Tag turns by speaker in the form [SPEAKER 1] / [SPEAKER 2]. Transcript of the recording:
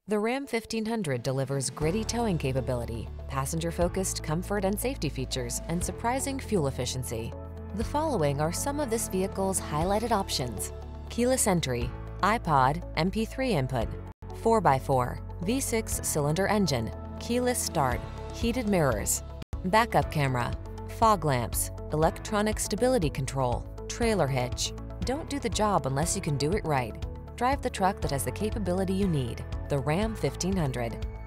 [SPEAKER 1] The Ram 1500 delivers gritty towing capability, passenger-focused comfort and safety features, and surprising fuel efficiency. The following are some of this vehicle's highlighted options: keyless entry, iPod, MP3 input, 4x4, V6 cylinder engine, keyless start, heated mirrors, backup camera, fog lamps, electronic stability control, trailer hitch. Don't do the job unless you can do it right. Drive the truck that has the capability you need. The Ram 1500.